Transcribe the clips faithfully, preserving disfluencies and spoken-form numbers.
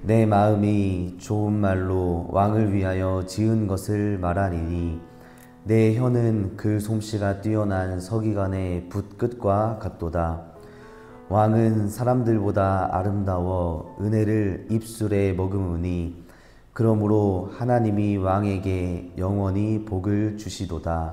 내 마음이 좋은 말로 왕을 위하여 지은 것을 말하리니 내 혀는 그 솜씨가 뛰어난 서기관의 붓끝과 같도다. 왕은 사람들보다 아름다워 은혜를 입술에 머금으니 그러므로 하나님이 왕에게 영원히 복을 주시도다.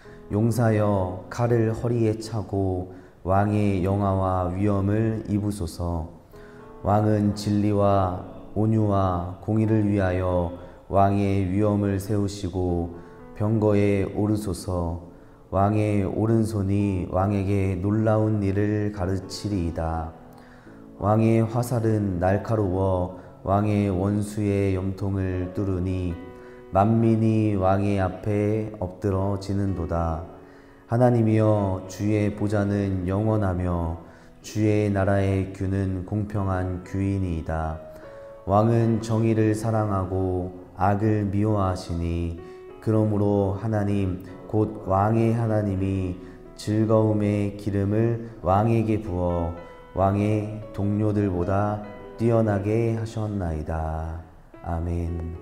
용사여 칼을 허리에 차고 왕의 영화와 위엄을 입으소서. 왕은 진리와 온유와 공의를 위하여 왕의 위엄을 세우시고 병거에 오르소서. 왕의 오른손이 왕에게 놀라운 일을 가르치리이다. 왕의 화살은 날카로워 왕의 원수의 염통을 뚫으니 만민이 왕의 앞에 엎드러지는도다. 하나님이여, 주의 보좌는 영원하며 주의 나라의 규는 공평한 규이니이다. 왕은 정의를 사랑하고 악을 미워하시니 그러므로 하나님 곧 왕의 하나님이 즐거움의 기름을 왕에게 부어 왕의 동료들보다 뛰어나게 하셨나이다. 아멘.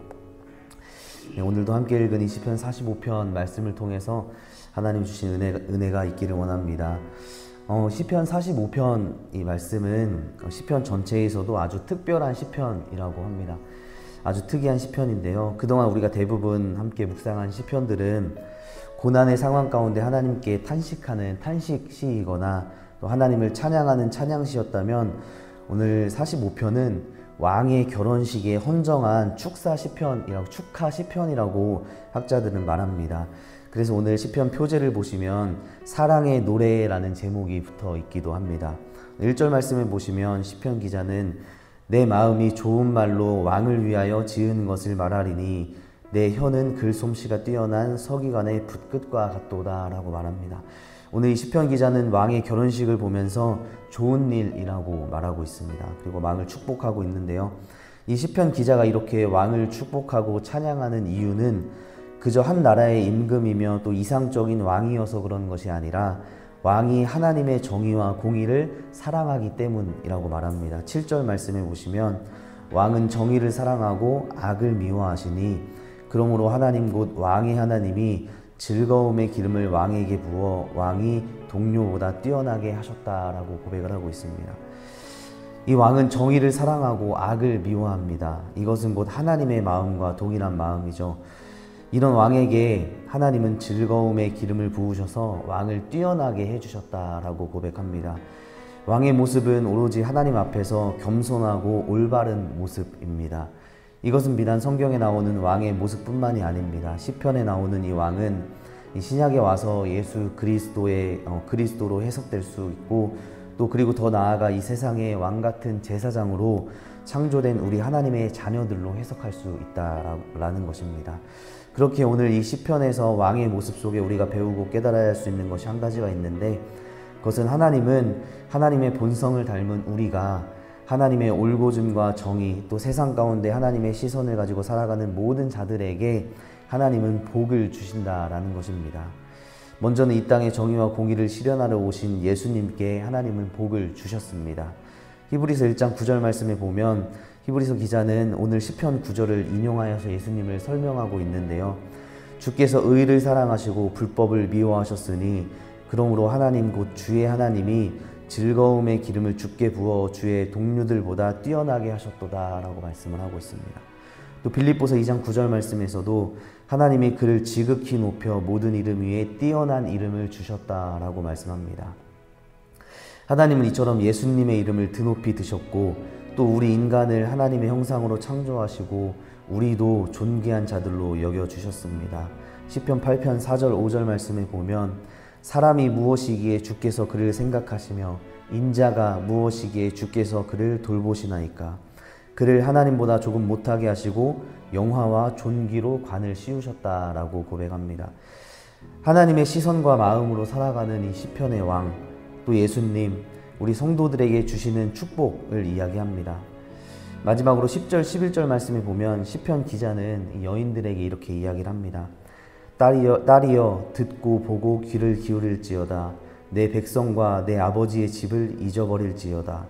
네, 오늘도 함께 읽은 이 시편 사십오 편 말씀을 통해서 하나님 주신 은혜, 은혜가 있기를 원합니다. 어, 시편 사십오 편 이 말씀은 시편 전체에서도 아주 특별한 시편이라고 합니다. 아주 특이한 시편인데요. 그동안 우리가 대부분 함께 묵상한 시편들은 고난의 상황 가운데 하나님께 탄식하는 탄식시이거나 또 하나님을 찬양하는 찬양시였다면 오늘 사십오 편은 왕의 결혼식에 헌정한 축사 시편이라고 축하 시편이라고 학자들은 말합니다. 그래서 오늘 시편 표제를 보시면 사랑의 노래라는 제목이 붙어 있기도 합니다. 일 절 말씀을 보시면 시편 기자는 내 마음이 좋은 말로 왕을 위하여 지은 것을 말하리니 내 혀는 글솜씨가 뛰어난 서기관의 붓끝과 같도다 라고 말합니다. 오늘 이 시편 기자는 왕의 결혼식을 보면서 좋은 일이라고 말하고 있습니다. 그리고 왕을 축복하고 있는데요. 이 시편 기자가 이렇게 왕을 축복하고 찬양하는 이유는 그저 한 나라의 임금이며 또 이상적인 왕이어서 그런 것이 아니라 왕이 하나님의 정의와 공의를 사랑하기 때문이라고 말합니다. 칠 절 말씀에 보시면 왕은 정의를 사랑하고 악을 미워하시니 그러므로 하나님 곧 왕의 하나님이 즐거움의 기름을 왕에게 부어 왕이 동료보다 뛰어나게 하셨다라고 고백을 하고 있습니다. 이 왕은 정의를 사랑하고 악을 미워합니다. 이것은 곧 하나님의 마음과 동일한 마음이죠. 이런 왕에게 하나님은 즐거움의 기름을 부으셔서 왕을 뛰어나게 해주셨다라고 고백합니다. 왕의 모습은 오로지 하나님 앞에서 겸손하고 올바른 모습입니다. 이것은 비단 성경에 나오는 왕의 모습뿐만이 아닙니다. 시편에 나오는 이 왕은 이 신약에 와서 예수 그리스도의 어, 그리스도로 해석될 수 있고 또 그리고 더 나아가 이 세상의 왕 같은 제사장으로 창조된 우리 하나님의 자녀들로 해석할 수 있다라는 것입니다. 그렇게 오늘 이 시편에서 왕의 모습 속에 우리가 배우고 깨달아야 할 수 있는 것이 한 가지가 있는데 그것은 하나님은 하나님의 본성을 닮은 우리가 하나님의 올곧음과 정의 또 세상 가운데 하나님의 시선을 가지고 살아가는 모든 자들에게 하나님은 복을 주신다라는 것입니다. 먼저는 이 땅의 정의와 공의를 실현하러 오신 예수님께 하나님은 복을 주셨습니다. 히브리서 일 장 구 절 말씀에 보면 히브리서 기자는 오늘 시편 구 절을 인용하여서 예수님을 설명하고 있는데요. 주께서 의를 사랑하시고 불법을 미워하셨으니 그러므로 하나님 곧 주의 하나님이 즐거움의 기름을 주께 부어 주의 동료들보다 뛰어나게 하셨도다 라고 말씀을 하고 있습니다. 또 빌립보서 이 장 구 절 말씀에서도 하나님이 그를 지극히 높여 모든 이름 위에 뛰어난 이름을 주셨다라고 말씀합니다. 하나님은 이처럼 예수님의 이름을 드높이 드셨고 또 우리 인간을 하나님의 형상으로 창조하시고 우리도 존귀한 자들로 여겨주셨습니다. 시편 팔 편 사 절 오 절 말씀에 보면 사람이 무엇이기에 주께서 그를 생각하시며 인자가 무엇이기에 주께서 그를 돌보시나이까. 그를 하나님보다 조금 못하게 하시고 영화와 존귀로 관을 씌우셨다라고 고백합니다. 하나님의 시선과 마음으로 살아가는 이 시편의 왕, 또 예수님, 우리 성도들에게 주시는 축복을 이야기합니다. 마지막으로 십 절 십일 절 말씀에 보면 시편 기자는 여인들에게 이렇게 이야기를 합니다. 딸이여, 딸이여 듣고 보고 귀를 기울일지어다. 내 백성과 내 아버지의 집을 잊어버릴지어다.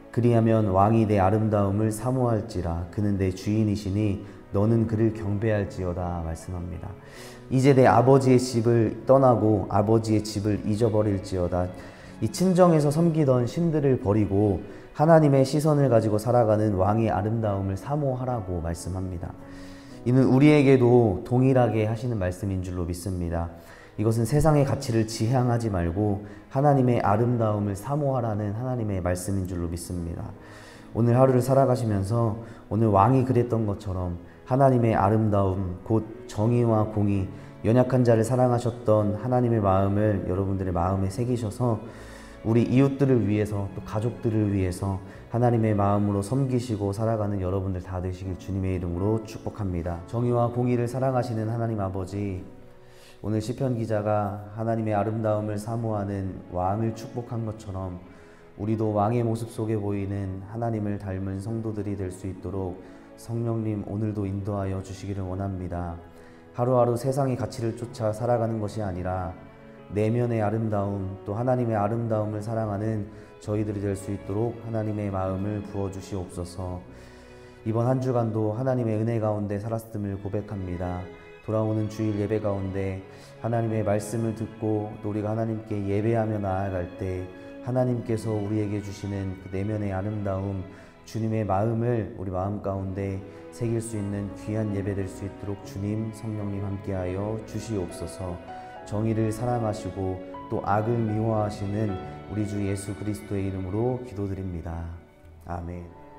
그리하면 왕이 내 아름다움을 사모할지라. 그는 내 주인이시니 너는 그를 경배할지어다 말씀합니다. 이제 내 아버지의 집을 떠나고 아버지의 집을 잊어버릴지어다. 이 친정에서 섬기던 신들을 버리고 하나님의 시선을 가지고 살아가는 왕의 아름다움을 사모하라고 말씀합니다. 이는 우리에게도 동일하게 하시는 말씀인 줄로 믿습니다. 이것은 세상의 가치를 지향하지 말고 하나님의 아름다움을 사모하라는 하나님의 말씀인 줄로 믿습니다. 오늘 하루를 살아가시면서 오늘 왕이 그랬던 것처럼 하나님의 아름다움, 곧 정의와 공의, 연약한 자를 사랑하셨던 하나님의 마음을 여러분들의 마음에 새기셔서 우리 이웃들을 위해서 또 가족들을 위해서 하나님의 마음으로 섬기시고 살아가는 여러분들 다 되시길 주님의 이름으로 축복합니다. 정의와 공의를 사랑하시는 하나님 아버지, 오늘 시편 기자가 하나님의 아름다움을 사모하는 왕을 축복한 것처럼 우리도 왕의 모습 속에 보이는 하나님을 닮은 성도들이 될 수 있도록 성령님 오늘도 인도하여 주시기를 원합니다. 하루하루 세상의 가치를 쫓아 살아가는 것이 아니라 내면의 아름다움, 또 하나님의 아름다움을 사랑하는 저희들이 될 수 있도록 하나님의 마음을 부어주시옵소서. 이번 한 주간도 하나님의 은혜 가운데 살았음을 고백합니다. 돌아오는 주일 예배 가운데 하나님의 말씀을 듣고 또 우리가 하나님께 예배하며 나아갈 때 하나님께서 우리에게 주시는 그 내면의 아름다움, 주님의 마음을 우리 마음 가운데 새길 수 있는 귀한 예배 될 수 있도록 주님, 성령님 함께하여 주시옵소서. 정의를 사랑하시고 또 악을 미워하시는 우리 주 예수 그리스도의 이름으로 기도드립니다. 아멘.